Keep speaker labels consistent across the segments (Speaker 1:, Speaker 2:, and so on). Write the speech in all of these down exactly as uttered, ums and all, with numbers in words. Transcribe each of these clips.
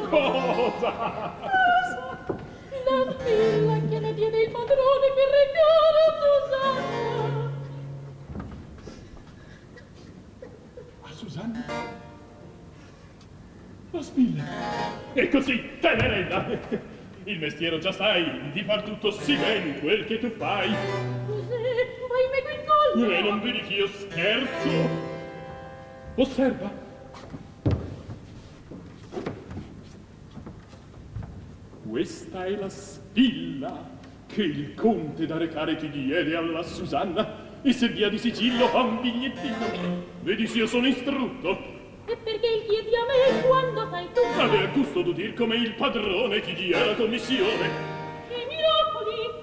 Speaker 1: Cosa?
Speaker 2: La spilla che la tiene il padrone per regalo a Susanna.
Speaker 1: A Susanna? La spilla? E così, tenerella! Il mestiero già sai, di far tutto sì ben quel che tu fai.
Speaker 2: Cos'è? Ahimè qui in collo!
Speaker 1: E non vedi che io scherzo? Osserva. Questa è la spilla che il conte da recare ti diede alla Susanna. E se via di sigillo fa un bigliettino. Vedi se io sono istrutto.
Speaker 2: E perché il chiedi a me quando fai tu?
Speaker 1: Aver gusto d'udir come il padrone ti dia la commissione.
Speaker 2: Che miracoli!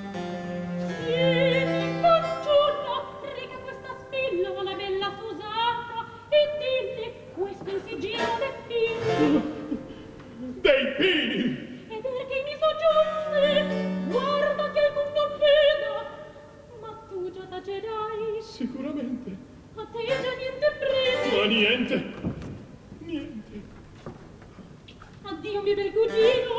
Speaker 2: Vieni, fanciulla, reca questa spilla alla bella Susanna e dille, questo in sigillo dei pini.
Speaker 1: Dei pini!
Speaker 2: E perché mi soggiunse, guarda che alcun non veda, ma tu già tacerai.
Speaker 1: Sicuramente.
Speaker 2: A te già niente preme.
Speaker 1: Ma niente, niente.
Speaker 2: Addio, mio bel cugino.